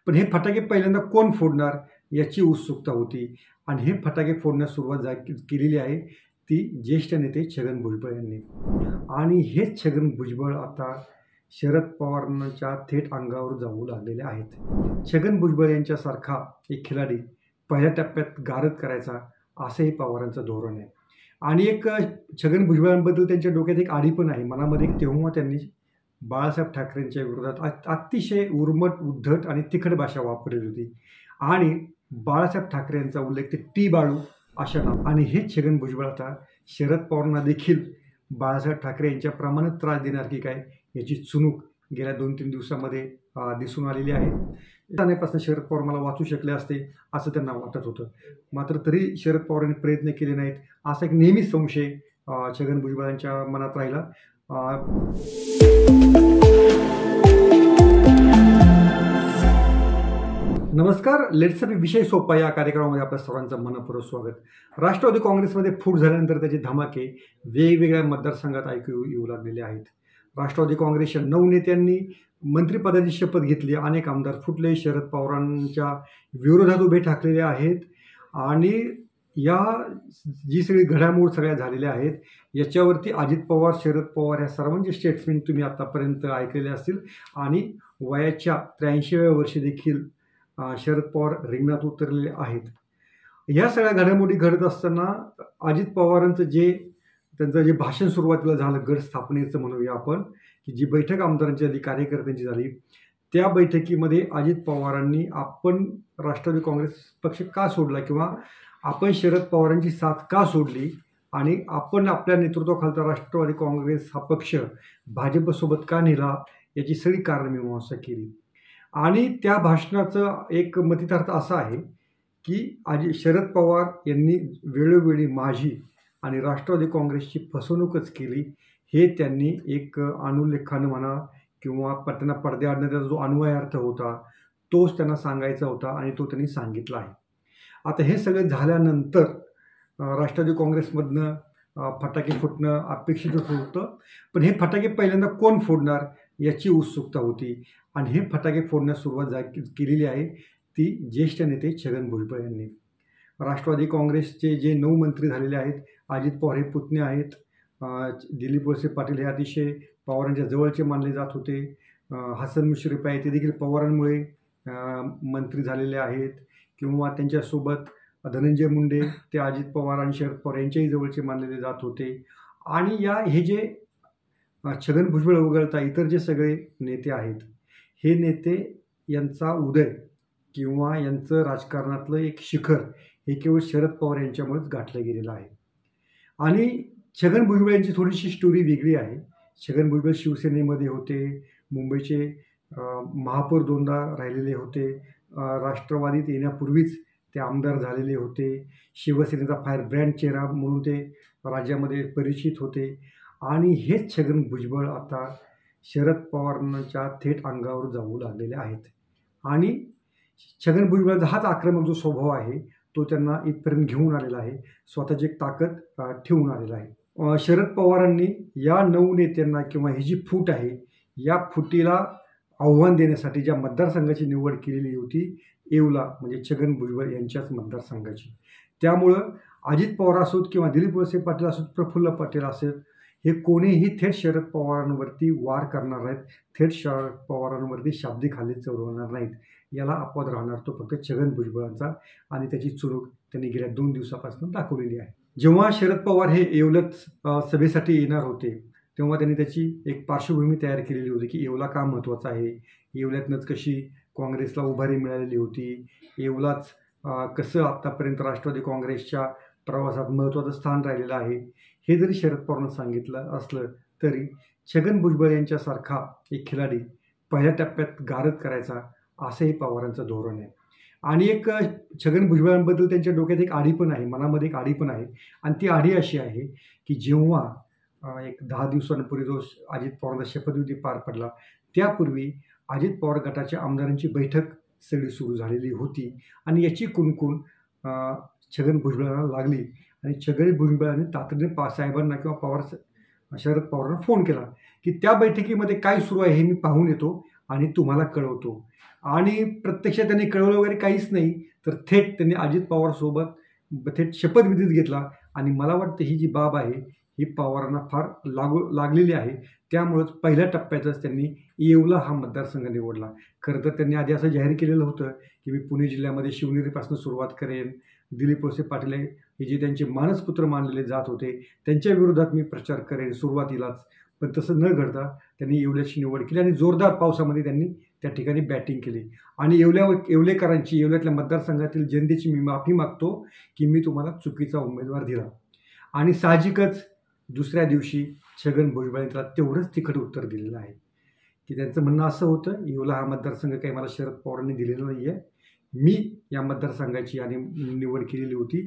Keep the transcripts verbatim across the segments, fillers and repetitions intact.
पण हे फटाके पहिल्यांदा कोण फोडणार याची उत्सुकता होती आणि हे फटाके फोडण्यास सुरुवात जा केलेली आहे ती ज्येष्ठ नेते छगन भुजबळ यांनी. आणि हेच छगन भुजबळ आता शरद पवारांच्या थेट अंगावर जाऊ लागलेले आहेत. छगन भुजबळ यांच्यासारखा एक खिलाडी पहिल्या टप्प्यात गारद करायचा असंही पवारांचं धोरण आहे. आणि एक छगन भुजबळांबद्दल त्यांच्या डोक्यात एक आडी पण आहे मनामध्ये. तेव्हा त्यांनी बाळासाहेब ठाकरेंच्या विरोधात अतिशय उर्मट, उद्धट आणि तिखट भाषा वापरली होती आणि बाळासाहेब ठाकरे यांचा उल्लेख ते टी बाळू अशा नाव. आणि हे छगन भुजबळ आता शरद पवारांना देखील बाळासाहेब ठाकरे यांच्या प्रमाणात त्रास देणार की काय याची चुणूक गेल्या दोन तीन दिवसामध्ये दिसून आलेली आहे. त्यापासून शरद पवार मला वाचू शकले असते असं त्यांना वाटत होतं, मात्र तरी शरद पवारांनी प्रयत्न केले नाहीत असा एक नेहमीच संशय छगन भुजबळांच्या मनात राहिला. नमस्कार, लेट्स बी विषय सोपा या कार्यक्रमामध्ये आपल्या सर्वांचं मनपूर्वक स्वागत. राष्ट्रवादी काँग्रेसमध्ये फूट झाल्यानंतर त्याचे धमाके वेगवेगळ्या मतदारसंघात ऐकू येऊ लागलेले आहेत. राष्ट्रवादी काँग्रेसच्या नऊ नेत्यांनी मंत्रिपदाची शपथ घेतली. अनेक आमदार फुटले, शरद पवारांच्या विरोधात उभे ठाकलेले आहेत आणि या जी सगळी घडामोड सगळ्या झालेल्या आहेत याच्यावरती अजित पवार, शरद पवार या सर्वांचे स्टेटमेंट तुम्ही आतापर्यंत ऐकलेले असतील. आणि वयाच्या त्र्याऐंशीव्या वर्षी देखील शरद पवार रिंगणात उतरलेले आहेत. ह्या सगळ्या घडामोडी घडत असताना अजित पवारांचं जे त्यांचं जे भाषण सुरुवातीला झालं गट स्थापनेचं म्हणूया आपण, की जी बैठक आमदारांची झाली, कार्यकर्त्यांची झाली, त्या बैठकीमध्ये अजित पवारांनी आपण राष्ट्रवादी काँग्रेस पक्ष का सोडला किंवा आपण शरद पवारांची साथ का सोडली आणि आपण आपल्या नेतृत्वाखालचा राष्ट्रवादी काँग्रेस हा पक्ष भाजपसोबत का नेला याची सगळी कारणमीमांसा केली. आणि त्या भाषणाचं एक मतितार्थ असा आहे की आज शरद पवार यांनी वेळोवेळी माझी आणि राष्ट्रवादी काँग्रेसची फसवणूकच केली हे त्यांनी एक अनुल्लेखानं म्हणा किंवा पटना पडद्याआड त्याचा जो अन्वय अर्थ होता तोच त्यांना सांगायचा होता आणि तो त्यांनी सांगितला आहे. आता हे सगळं झाल्यानंतर राष्ट्रवादी काँग्रेसमधनं फटाके फुटणं अपेक्षितच होतं, पण हे फटाके पहिल्यांदा कोण फोडणार याची उत्सुकता होती आणि हे फटाके फोडण्यास सुरुवात जा केलेली आहे ती ज्येष्ठ नेते छगन भुजबळ यांनी. राष्ट्रवादी काँग्रेसचे जे नऊ मंत्री झालेले आहेत, अजित पवार हे पुतणे आहेत, दिलीप वळसे पाटील हे अतिशय पवारांच्या जवळचे मानले जात होते, हसन मुश्रीफ आहे ते देखील पवारांमुळे मंत्री झालेले आहेत, किंवा त्यांच्यासोबत धनंजय मुंडे ते अजित पवार आणि शरद पवार यांच्याही जवळचे मानलेले जात होते. आणि या हे जे छगन भुजबळ वगळता इतर जे सगळे नेते आहेत हे नेते यांचा उदय किंवा यांचं राजकारणातलं एक शिखर हे केवळ शरद पवार यांच्यामुळेच गाठलं गेलेलं आहे. आणि छगन भुजबळ यांची थोडीशी स्टोरी वेगळी आहे. छगन भुजबळ शिवसेनेमध्ये होते, मुंबईचे महापौर दोनदा राहिलेले होते, राष्ट्रवादीत येण्यापूर्वीच ते आमदार झालेले होते, शिवसेनेचा फायर ब्रँड चेहरा म्हणून ते राज्यामध्ये परिचित होते. आणि हेच छगन भुजबळ आता शरद पवारांच्या थेट अंगावर जाऊ लागलेले आहेत. आणि छगन भुजबळांचा हाच आक्रमक जो स्वभाव आहे तो त्यांना इथपर्यंत घेऊन आलेला आहे, स्वतःची एक ताकद ठेवून आलेला आहे. शरद पवारांनी या नऊ नेत्यांना किंवा ही जी फूट आहे या फुटीला आव्हान देण्यासाठी ज्या मतदारसंघाची निवड केलेली होती येवला, म्हणजे छगन भुजबळ यांच्याच मतदारसंघाची, त्यामुळं अजित पवार असोत किंवा दिलीप वळसे पाटील असोत, प्रफुल्ल पटेल असेल, हे कोणीही थेट शरद पवारांवरती वार करणार नाहीत, थेट शरद पवारांवरती शाब्दिक हल्ले चढवणार नाहीत. याला अपवाद राहणार तो फक्त छगन भुजबळांचा आणि त्याची चुणूक त्यांनी गेल्या दोन दिवसापासून दाखवलेली आहे. जेव्हा शरद पवार हे येवल्यात सभेसाठी येणार होते तेव्हा त्यांनी त्याची एक पार्श्वभूमी तयार केलेली होती की येवला का महत्त्वाचा आहे, येवल्यातनंच कशी काँग्रेसला उभारी मिळालेली होती, येवलाच कसं आत्तापर्यंत राष्ट्रवादी काँग्रेसच्या प्रवासात महत्त्वाचं स्थान राहिलेलं आहे. हे जरी शरद पवारांना सांगितलं असलं तरी छगन भुजबळ यांच्यासारखा एक खिलाडी पहिल्या टप्प्यात गारद करायचा असंही पवारांचं धोरण आहे. आणि एक छगन भुजबळांबद्दल त्यांच्या डोक्यात एक आडी पण आहे, मनामध्ये एक आडी पण आहे. आणि ती आडी अशी आहे की जेव्हा एक दहा दिवसांपूर्वी जो अजित पवारांचा शपथविधी पार पडला त्यापूर्वी अजित पवार गटाच्या आमदारांची बैठक सगळी सुरू झालेली होती आणि याची कुणकुण छगन भुजबळांना लागली आणि छगन भुजबळांनी तातडीने पा साहेबांना किंवा पवार शरद पवारांना फोन केला की त्या बैठकीमध्ये काय सुरू आहे हे मी पाहून येतो आणि तुम्हाला कळवतो. आणि प्रत्यक्षात त्यांनी कळवलं वगैरे काहीच नाही, तर थेट त्यांनी अजित पवारसोबत थेट शपथविधीच घेतला. आणि मला वाटतं ही जी बाब आहे ही पवारांना फार लागू लागलेली आहे. त्यामुळंच पहिल्या टप्प्यातच त्यांनी येवला हा मतदारसंघ निवडला. खरं तर त्यांनी आधी असं जाहीर केलेलं होतं की मी पुणे जिल्ह्यामध्ये शिवनेरीपासून सुरुवात करेन. दिलीप वळसे पाटील हे जे त्यांचे मानसपुत्र मानलेले जात होते त्यांच्या विरोधात मी प्रचार करेन सुरुवातीलाच. पण तसं न घडता त्यांनी येवल्याची निवड केली आणि जोरदार पावसामध्ये त्यांनी त्या ठिकाणी बॅटिंग केली. आणि येवल्या येवलेकरांची येवल्यातल्या मतदारसंघातील जनतेची मी माफी मागतो की मी तुम्हाला चुकीचा उमेदवार दिला. आणि साहजिकच दुसऱ्या दिवशी छगन भुजबळ त्याला तेवढंच तिखट उत्तर दिलेलं आहे की त्यांचं म्हणणं असं होतं, येवला हा मतदारसंघ काही मला शरद पवारांनी दिलेला नाही आहे, मी या मतदारसंघाची आणि निवड केलेली होती.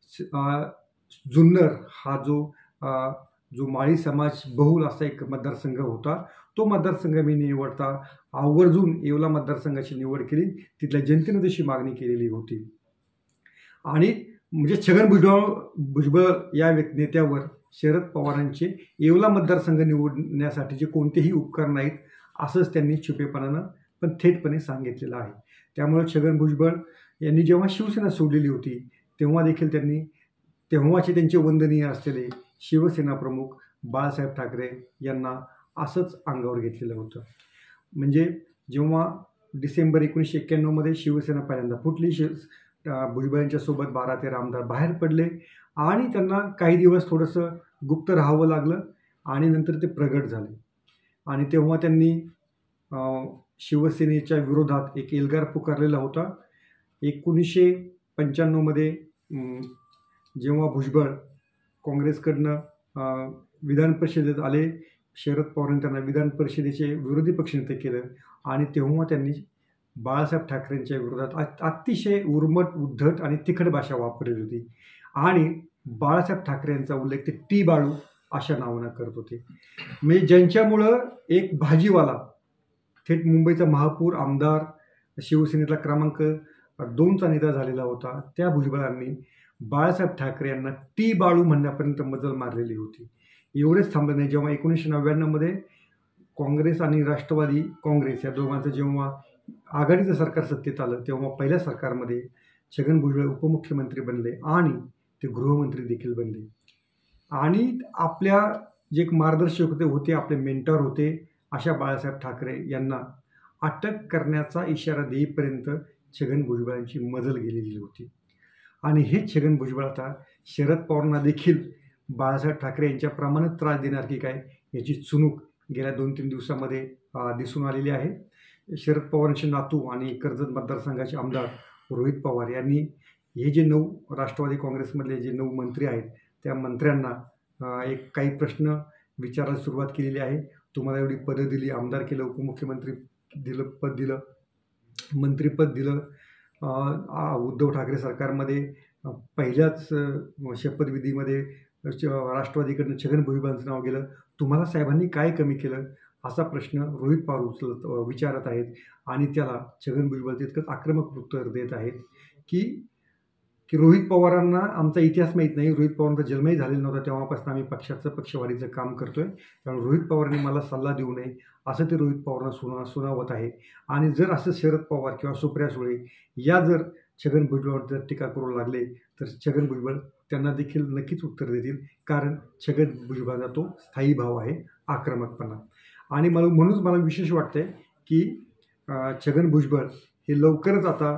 जुन्नर हा जो जो माळी समाज बहुल असा एक मतदारसंघ होता, तो मतदारसंघ मी निवडता आवर्जून येवला मतदारसंघाची निवड केली. तिथल्या जनतेने तशी मागणी केलेली होती. आणि म्हणजे छगन भुजबळ भुजबळ या नेत्यावर शरद पवारांचे येवला मतदारसंघ निवडण्यासाठीचे कोणतेही उपकार नाहीत असंच त्यांनी छुपेपणानं पण थेटपणे सांगितलेलं आहे. त्यामुळे छगन भुजबळ यांनी जेव्हा शिवसेना सोडलेली होती तेव्हा देखील त्यांनी तेव्हाचे त्यांचे वंदनीय असलेले शिवसेना प्रमुख बाळासाहेब ठाकरे यांना असंच अंगावर घेतलेलं होतं. म्हणजे जेव्हा डिसेंबर एकोणीसशे एक्क्याण्णवमध्ये शिवसेना पहिल्यांदा फुटली, शिव भुजबळांच्यासोबत बारा तेरा आमदार बाहेर पडले आणि त्यांना काही दिवस थोडंसं गुप्त राहावं लागलं आणि नंतर ते प्रगट झाले. आणि तेव्हा त्यांनी शिवसेनेच्या विरोधात एक एल्गार पुकारलेला होता. एकोणीसशे पंच्याण्णवमध्ये जेव्हा भुजबळ काँग्रेसकडनं विधान परिषदेत आले, शरद पवारांनी त्यांना विधान परिषदेचे विरोधी पक्षनेते केलं आणि तेव्हा त्यांनी बाळासाहेब ठाकरेंच्या विरोधात अतिशय उर्मट, उद्धट आणि तिखट भाषा वापरली होती. आणि बाळासाहेब ठाकरे यांचा उल्लेख ते टी बाळू अशा नावानं करत होते. म्हणजे ज्यांच्यामुळं एक भाजीवाला थेट मुंबईचा महापौर आमदार शिवसेनेतला क्रमांक दोनचा नेता झालेला होता, त्या भुजबळांनी बाळासाहेब ठाकरे यांना टी बाळू म्हणण्यापर्यंत मजल मारलेली होती. एवढेच थांबलं नाही, जेव्हा एकोणीसशे नव्याण्णवमध्ये काँग्रेस आणि राष्ट्रवादी काँग्रेस या दोघांचं जेव्हा आघाडीचं सरकार सत्तेत आलं तेव्हा पहिल्या सरकारमध्ये छगन भुजबळ उपमुख्यमंत्री बनले आणि ते गृहमंत्री देखील बनले. आणि आपल्या जे मार्गदर्शक होते होते आपले मेंटॉर होते अशा बाळासाहेब ठाकरे यांना अटक करण्याचा इशारा देईपर्यंत छगन भुजबळांची मजल गेलेली होती. आणि हे छगन भुजबळ आता शरद पवारांना देखील बाळासाहेब ठाकरे यांच्याप्रमाणेच त्रास देणार की काय याची चुणूक गेल्या दोन तीन दिवसामध्ये दिसून आलेली आहे. शरद पवारांचे नातू आणि कर्जत मतदारसंघाचे आमदार रोहित पवार यांनी हे जे नऊ राष्ट्रवादी काँग्रेसमधले जे नऊ मंत्री आहेत त्या मंत्र्यांना एक काही प्रश्न विचारायला सुरुवात केलेली आहे. तुम्हाला एवढी पदं दिली, आमदार केलं, उपमुख्यमंत्री दिलं पद दिलं, मंत्रिपद दिलं, उद्धव ठाकरे सरकारमध्ये पहिल्याच शपथविधीमध्ये राष्ट्रवादीकडनं छगन भुजबळांचं नाव गेलं, तुम्हाला साहेबांनी काय कमी केलं असा प्रश्न रोहित पवार उचलत विचारत आहेत. आणि त्याला छगन भुजबळ तितकंच आक्रमक उत्तर देत आहेत की की रोहित पवारांना आमचा इतिहास माहीत नाही, रोहित पवारांचा जन्मही झालेला नव्हता तेव्हापासून आम्ही पक्षाचं पक्षवाढीचं काम करतोय, त्यामुळे रोहित पवारांनी मला सल्ला देऊ नये असं ते रोहित पवारांना सुना सुनावत आहे. आणि जर असं शरद पवार किंवा सुप्रिया सुळे या जर छगन भुजबळांवर जर टीका करू लागले तर छगन भुजबळ त्यांना देखील नक्कीच उत्तर देतील, कारण छगन भुजबळांचा तो स्थायी भाव आहे, आक्रमकपणा. आणि मला म्हणूनच मला विशेष वाटतंय की छगन भुजबळ हे लवकरच आता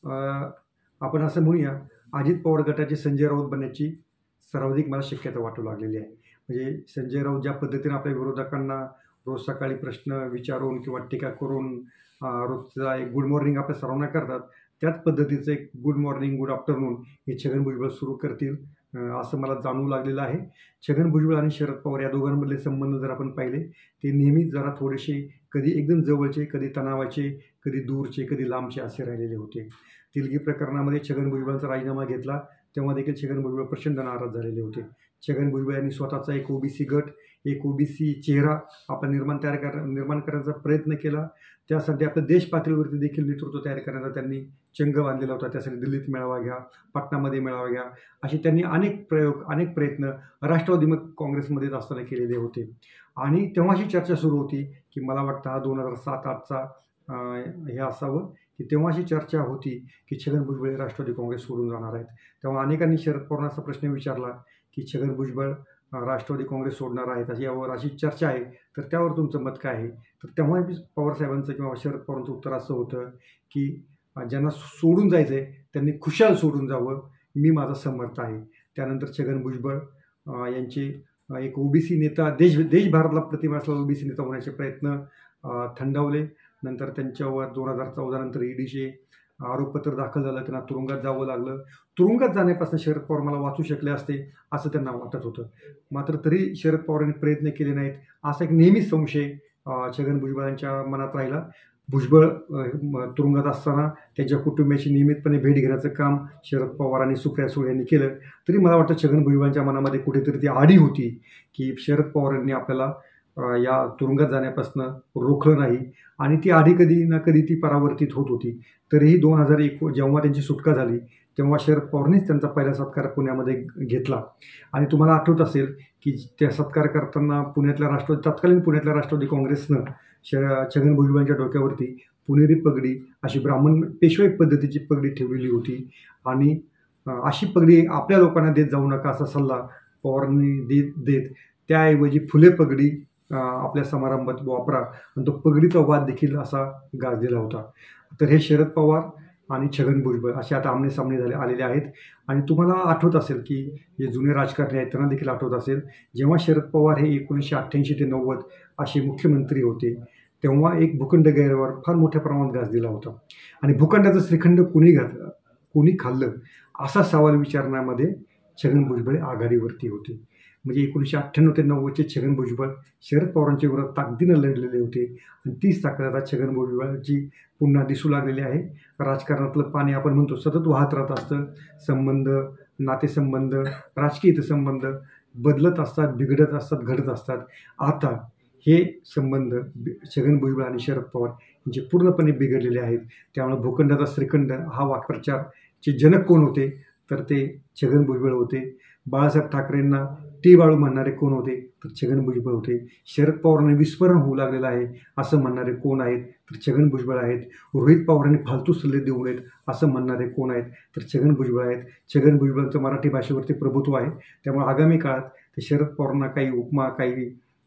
आपण असं म्हणूया अजित पवार गटाचे संजय राऊत बनण्याची सर्वाधिक मला शक्यता वाटू लागलेली आहे. म्हणजे संजय राऊत ज्या पद्धतीने आपल्या विरोधकांना रोज सकाळी प्रश्न विचारून किंवा टीका करून रोजचा एक गुड मॉर्निंग आपल्या सर्वांना करतात, त्याच पद्धतीचं एक गुड मॉर्निंग गुड आफ्टरनून हे छगन भुजबळ सुरू करतील असं मला जाणवू लागलेलं आहे. छगन भुजबळ आणि शरद पवार या दोघांमधले संबंध जर आपण पाहिले ते नेहमीच जरा थोडेसे कधी एकदम जवळचे, कधी तणावाचे, कधी दूरचे, कधी लांबचे असे राहिलेले होते. तिलगी प्रकरणामध्ये छगन भुजबळांचा राजीनामा घेतला तेव्हा देखील छगन भुजबळ प्रचंड नाराज झालेले होते. छगन भुजबळ यांनी स्वतःचा एक ओबीसी गट, एक ओबीसी चेहरा आपला निर्माण तयार कर निर्माण करण्याचा प्रयत्न केला. त्यासाठी आपल्या देश पातळीवरती देखील नेतृत्व तयार करण्याचा त्यांनी चंग बांधलेला होता. त्यासाठी दिल्लीत मेळावा घ्या, पाटणामध्ये मेळावा घ्या, असे त्यांनी अनेक प्रयोग अनेक प्रयत्न राष्ट्रवादी मग काँग्रेसमध्येच असताना केलेले होते. आणि तेव्हाची चर्चा सुरू होती की मला वाटतं हा दोन हजार सात आठचा हे असावं की तेव्हाची चर्चा होती की छगन भुजबळ राष्ट्रवादी काँग्रेस सोडून जाणार आहेत. तेव्हा अनेकांनी शरद पवारांना असा प्रश्न विचारला की छगन भुजबळ राष्ट्रवादी काँग्रेस सोडणार आहेत अशी यावर अशी चर्चा आहे, तर त्यावर तुमचं मत काय आहे? तर तेव्हा पवारसाहेबांचं किंवा शरद पवारांचं उत्तर असं होतं की ज्यांना सोडून जायचं आहे त्यांनी खुशाल सोडून जावं, मी माझा समर्थ आहे. त्यानंतर छगन भुजबळ यांचे एक ओबीसी नेता, देश देशभरातला प्रतिमा असलेला ओबीसी नेता होण्याचे प्रयत्न थंडावले. नंतर त्यांच्यावर दोन हजार चौदा नंतर ईडीचे आरोपपत्र दाखल झालं, त्यांना तुरुंगात जावं लागलं. तुरुंगात जाण्यापासून शरद पवार मला वाचू शकले असते असं त्यांना वाटत होतं. मात्र तरी शरद पवारांनी प्रयत्न केले नाहीत असा एक नेहमीच संशय छगन भुजबळांच्या मनात राहिला. भुजबळ तुरुंगात असताना त्यांच्या कुटुंबियाची नियमितपणे भेट घेण्याचं काम शरद पवार आणि सुप्रिया सुळे यांनी केलं. तरी मला वाटतं छगन भुजबळांच्या मनामध्ये कुठेतरी ती आडी होती की शरद पवारांनी आपल्याला या तुरुंगात जाण्यापासून रोखलं नाही आणि ती आधी कधी ना कधी ती परावर्तित होत होती. तरीही दोन हजार एक जेव्हा त्यांची सुटका झाली तेव्हा शरद पवारांनीच त्यांचा पहिला सत्कार पुण्यामध्ये घेतला. आणि तुम्हाला आठवत असेल की त्या सत्कार करताना पुण्यातल्या राष्ट्रवादी तत्कालीन पुण्यातल्या राष्ट्रवादी काँग्रेसनं श छगन भुजबळांच्या डोक्यावरती पुणेरी पगडी अशी ब्राह्मण पेशवाई पद्धतीची पगडी ठेवलेली होती आणि अशी पगडी आपल्या लोकांना देत जाऊ नका असा सल्ला पवारांनी देत देत त्याऐवजी फुले पगडी आपल्या समारंभात वापरा आणि तो पगडीचा वाद देखील असा गाजलेला होता. तर हे शरद पवार आणि छगन भुजबळ असे आता आमनेसामने झाले आलेले आहेत. आणि तुम्हाला आठवत असेल की जे जुने राजकारणी आहेत त्यांना देखील आठवत असेल, जेव्हा शरद पवार हे एकोणीसशे अठ्ठ्याऐंशी ते नव्वद असे मुख्यमंत्री होते तेव्हा एक भूखंड गैरव्यवहार फार मोठ्या प्रमाणात गाजलेला होता आणि भूखंडाचं श्रीखंड कुणी घातलं कुणी खाल्लं असा सवाल विचारण्यामध्ये छगन भुजबळ आघाडीवरती होते. म्हणजे एकोणीसशे अठ्ठ्याण्णव ते नव्वदचे छगन भुजबळ शरद पवारांच्या विरोधात ताकदीनं लढलेले होते आणि तीच ताकद आता छगन भुजबळांची पुन्हा दिसू लागलेली आहे. राजकारणातलं पाणी आपण म्हणतो सतत वाहत राहत असतं. संबंध, नातेसंबंध, राजकीय हितसंबंध बदलत असतात, बिघडत असतात, घडत असतात. आता हे संबंध छगन भुजबळ आणि शरद पवार यांचे पूर्णपणे बिघडलेले आहेत. त्यामुळे भूखंडाचा श्रीखंड हा वाक्प्रचारचे जनक कोण होते तर ते छगन भुजबळ होते. बाळासाहेब ठाकरेंना टी बाळू म्हणणारे कोण होते तर छगन भुजबळ होते. शरद पवारांना विस्मरण होऊ लागलेलं आहे असं म्हणणारे कोण आहेत तर छगन भुजबळ आहेत. रोहित पवारांनी फालतू सल्ले देऊ नयेत असं म्हणणारे कोण आहेत तर छगन भुजबळ आहेत. छगन भुजबळांचं मराठी भाषेवरती प्रभुत्व आहे. त्यामुळे आगामी काळात ते शरद पवारांना काही उपमा, काही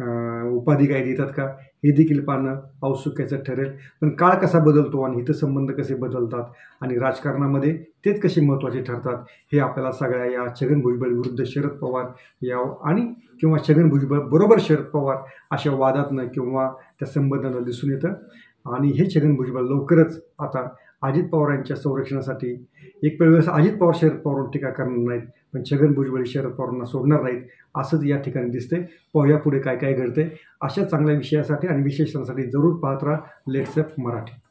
उपाधी काय देतात का हे देखील पाहणं औत्सुक्याचं ठरेल. पण काळ कसा बदलतो आणि हितसंबंध कसे बदलतात आणि राजकारणामध्ये तेच कसे महत्त्वाचे ठरतात हे आपल्याला सगळ्या या छगन भुजबळ विरुद्ध शरद पवार या आणि किंवा छगन भुजबळ बरोबर शरद पवार अशा वादातनं किंवा त्या संबंधानं दिसून येतं. आणि हे छगन भुजबळ लवकरच आता अजित पवारांच्या संरक्षणासाठी एक वेळेस अजित पवार शरद पवारांवर टीका करणार नाहीत, पण छगन भुजबळ शरद पवारांना सोडणार नाहीत असंच या ठिकाणी दिसतंय. पाहूया पुढे काय काय घडतंय. अशा चांगल्या विषयासाठी आणि विशेषणासाठी जरूर पाहत राहा लेट्स अप मराठी.